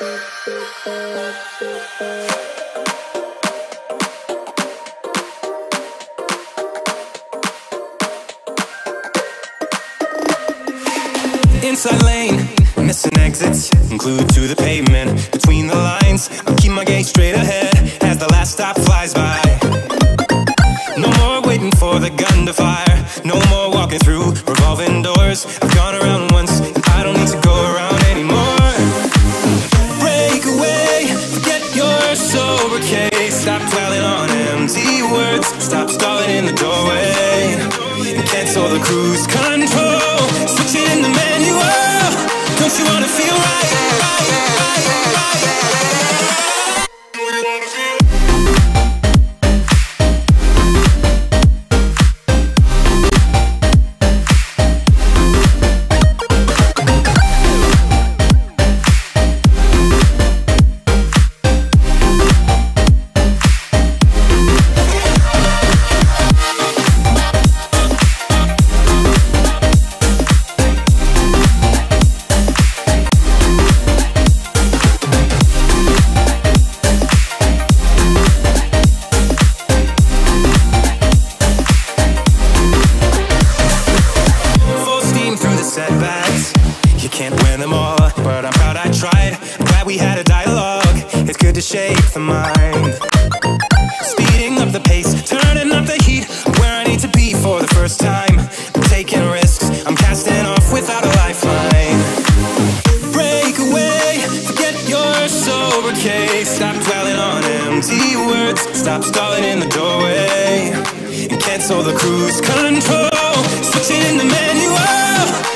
Inside lane, missing exits, glued to the pavement. Between the lines, I'll keep my gaze straight ahead as the last stop flies by. No more waiting for the gun to fire, no more walking through revolving doors. I've gone around once, and I don't need to go around anymore. Break away, forget your sober case. Stop dwelling on empty words, stop stalling in the doorway, and cancel the cruise control. Switching the manual, don't you wanna feel right? Setbacks, you can't win them all, but I'm proud I tried. I'm glad we had a dialogue, it's good to shape the mind. Speeding up the pace, turning up the heat, where I need to be for the first time. I'm taking risks, I'm casting off without a lifeline. Break away, forget your sober case. Stop dwelling on empty words, stop stalling in the doorway, and cancel the cruise control. Switching in the manual,